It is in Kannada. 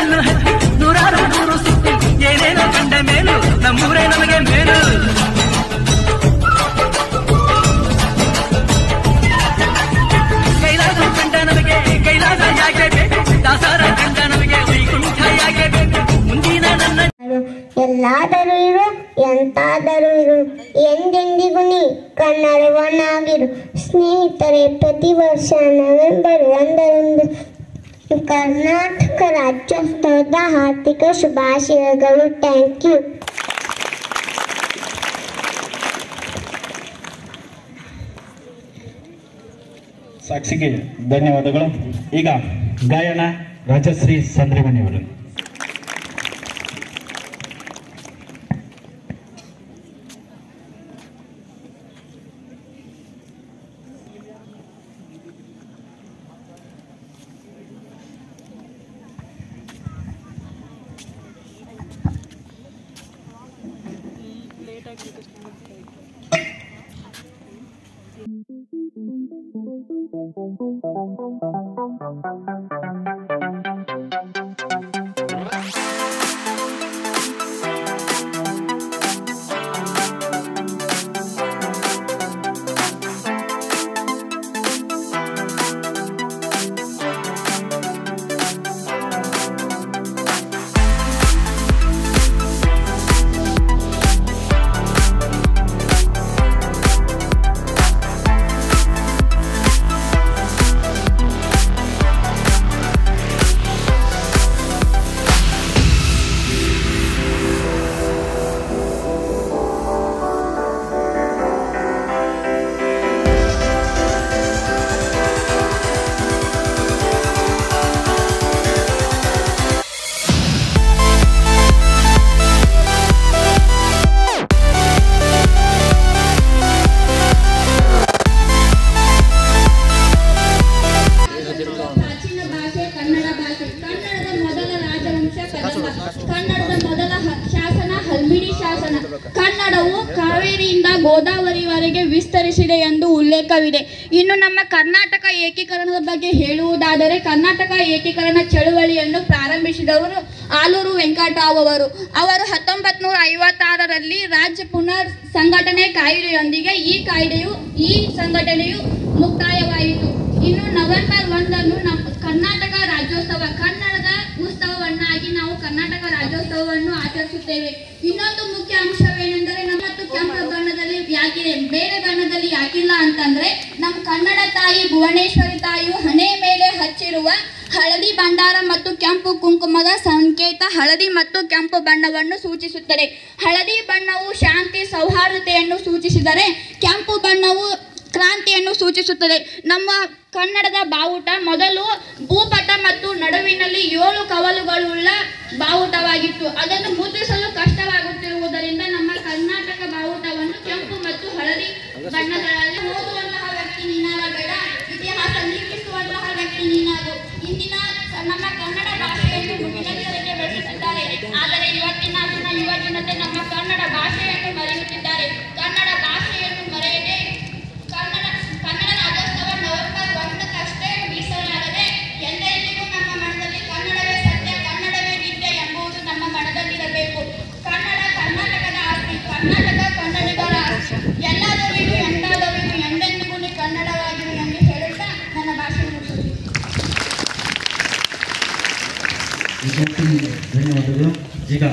ಬೆನ್ನು ಹತ್ತಿ ನೂರಾರು ನೂರು ಸುತ್ತಿ ಏನೇನೋ ಕಂಡ ಮೇಲು ನಮ್ಮೂರೇ ನಮಗೆ ಮೇಲು. ಕೈಲಾಸ ಕಂಡ ನಮಗೆ ಕೈಲಾಸ ಯಾಕೆ ಬೇಕು, ದಾಸರ ಕಂಡ ನಮಗೆ ವೈಕುಂಠ ಯಾಕೆ ಬೇಕು. ಮುಂದಿನ ನನ್ನ ಎಲ್ಲಾದರೂ ಇರು ಎಂತಾದರೂ ಇರು ಎಂದೆಂದಿಗೂ ನೀ ಕನ್ನಡವನ್ನಾಗಿರು. ಸ್ನೇಹಿತರೆ, ಪ್ರತಿ ವರ್ಷ ನವೆಂಬರ್ 1ರಂದು ಕರ್ನಾಟಕ ರಾಜ್ಯೋತ್ಸವದ ಹಾರ್ದಿಕ ಶುಭಾಶಯಗಳು. Thank you. ಸಾಕ್ಷಿಗೆ ಧನ್ಯವಾದಗಳು. ಈಗ ಗಾಯನ ರಾಜಶ್ರೀ ಸಂದ್ರಿಮನಿಯವರು. ಕನ್ನಡವು ಕಾವೇರಿಯಿಂದ ಗೋದಾವರಿವರೆಗೆ ವಿಸ್ತರಿಸಿದೆ ಎಂದು ಉಲ್ಲೇಖವಿದೆ. ಇನ್ನು ನಮ್ಮ ಕರ್ನಾಟಕ ಏಕೀಕರಣದ ಬಗ್ಗೆ ಹೇಳುವುದಾದರೆ, ಕರ್ನಾಟಕ ಏಕೀಕರಣ ಚಳುವಳಿಯನ್ನು ಪ್ರಾರಂಭಿಸಿದವರು ಆಲೂರು ವೆಂಕಟರಾವ್ ಅವರು. 1956ರಲ್ಲಿ ರಾಜ್ಯ ಪುನರ್ ಸಂಘಟನೆ ಕಾಯ್ದೆಯೊಂದಿಗೆ ಈ ಸಂಘಟನೆಯು ಮುಕ್ತಾಯವಾಯಿತು. ಇನ್ನು ನವೆಂಬರ್ 1ರಂದು ನಮ್ಮ ಕರ್ನಾಟಕ ರಾಜ್ಯೋತ್ಸವ, ಕನ್ನಡದ ಉತ್ಸವವನ್ನಾಗಿ ನಾವು ಕರ್ನಾಟಕ ರಾಜ್ಯೋತ್ಸವವನ್ನು ಆಚರಿಸುತ್ತೇವೆ. ಇನ್ನೊಂದು ಮುಖ್ಯ ಅಂಶವೇನೆಂದರೆ, ನಮ್ಮ ಕೆಂಪು ಬಣ್ಣದಲ್ಲಿ ಯಾಕಿದೆ, ಬೇರೆ ಬಣ್ಣದಲ್ಲಿ ಯಾಕಿಲ್ಲ ಅಂತಂದ್ರೆ, ನಮ್ಮ ಕನ್ನಡ ತಾಯಿ ಭುವನೇಶ್ವರಿ ತಾಯಿಯು ಹಣೆ ಮೇಲೆ ಹಚ್ಚಿರುವ ಹಳದಿ ಭಂಡಾರ ಮತ್ತು ಕೆಂಪು ಕುಂಕುಮದ ಸಂಕೇತ ಹಳದಿ ಮತ್ತು ಕೆಂಪು ಬಣ್ಣವನ್ನು ಸೂಚಿಸುತ್ತದೆ. ಹಳದಿ ಬಣ್ಣವು ಶಾಂತಿ ಸೌಹಾರ್ದತೆಯನ್ನು ಸೂಚಿಸಿದರೆ, ಕೆಂಪು ಬಣ್ಣವು ಕ್ರಾಂತಿಯನ್ನು ಸೂಚಿಸುತ್ತದೆ. ನಮ್ಮ ಕನ್ನಡದ ಬಾವುಟ ಮೊದಲು ಭೂಪಟ ಮತ್ತು ನಡುವಿನಲ್ಲಿ 7 ಕವಲುಗಳುಳ್ಳ ಬಾವುಟವಾಗಿತ್ತು. ಅದನ್ನು ಮುದ್ರಿಸಲು ಕಷ್ಟವಾಗುತ್ತಿರುವುದರಿಂದ ನಮ್ಮ ಕರ್ನಾಟಕ ಬಾವುಟವನ್ನು ಕೆಂಪು ಮತ್ತು ಹಳದಿ ಬಣ್ಣಗಳಲ್ಲಿ ಓದುವಂತಹ ವ್ಯಕ್ತಿ ನೀನಾಗಬೇಡ, ಇತಿಹಾಸ ನಿರ್ಮಿಸುವಂತಹ ವ್ಯಕ್ತಿ ನೀನಾಗು. ಇಂದಿನ ನಮ್ಮ ಕನ್ನಡ ಭಾಷೆಯನ್ನು ವಿನಂತಿಗೆ ಬೆಳೆಸುತ್ತಿದ್ದಾರೆ. ಆದರೆ ಇವತ್ತಿನ ಯುವ ಜನತೆ ನಮ್ಮ ಕನ್ನಡ ಭಾಷೆಯನ್ನು ಮರೆಯುತ್ತಿದ್ದಾರೆ. ಕನ್ನಡ ಭಾಷೆಯನ್ನು ಮರೆಯದೆ ಕನ್ನಡ ರಾಜ್ಯೋತ್ಸವ ನವೆಂಬರ್ 1ಕ್ಕಷ್ಟೇ ಮೀಸಲಾಗದೆ ಎಂದೆಂದಿಗೂ ನಮ್ಮ ಮನದಲ್ಲಿ ಕನ್ನಡವೇ ಸತ್ಯ, ಕನ್ನಡವೇ ನಿತ್ಯ ಎಂಬುದು ನಮ್ಮ ಮನದಲ್ಲಿರಬೇಕು. ಕನ್ನಡ ಕರ್ನಾಟಕದ ಆಸ್ತಿ, ಕರ್ನಾಟಕ ಕನ್ನಡಿಗರ ಆಸ್ತಿ. ಎಲ್ಲದರಿಗೂ ಎಂದಾದರಿಗೂ ಎಂದೆಂದಿಗೂ ನೀ ಕನ್ನಡವಾಗಿರು ಎಂದು ಹೇಳುತ್ತಾ ನನ್ನ ಭಾಷೆ ಮುಗಿಸುತ್ತೀನಿ. ಧನ್ಯವಾದಗಳು. ಈಗ